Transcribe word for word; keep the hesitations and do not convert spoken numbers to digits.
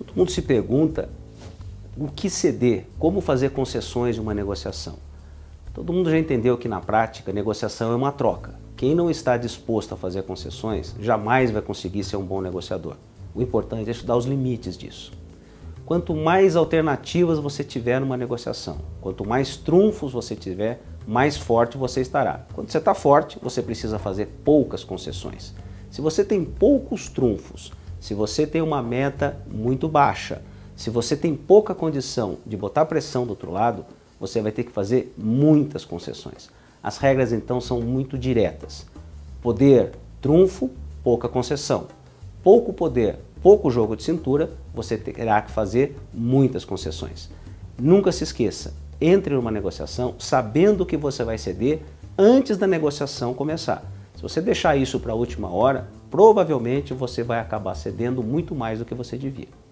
Todo mundo se pergunta o que ceder, como fazer concessões em uma negociação. Todo mundo já entendeu que na prática, negociação é uma troca. Quem não está disposto a fazer concessões jamais vai conseguir ser um bom negociador. O importante é estudar os limites disso. Quanto mais alternativas você tiver numa negociação, quanto mais trunfos você tiver, mais forte você estará. Quando você está forte, você precisa fazer poucas concessões. Se você tem poucos trunfos, se você tem uma meta muito baixa, se você tem pouca condição de botar pressão do outro lado, você vai ter que fazer muitas concessões. As regras então são muito diretas. Poder, trunfo, pouca concessão. Pouco poder, pouco jogo de cintura, você terá que fazer muitas concessões. Nunca se esqueça, entre numa negociação sabendo que você vai ceder antes da negociação começar. Se você deixar isso para a última hora, provavelmente você vai acabar cedendo muito mais do que você devia.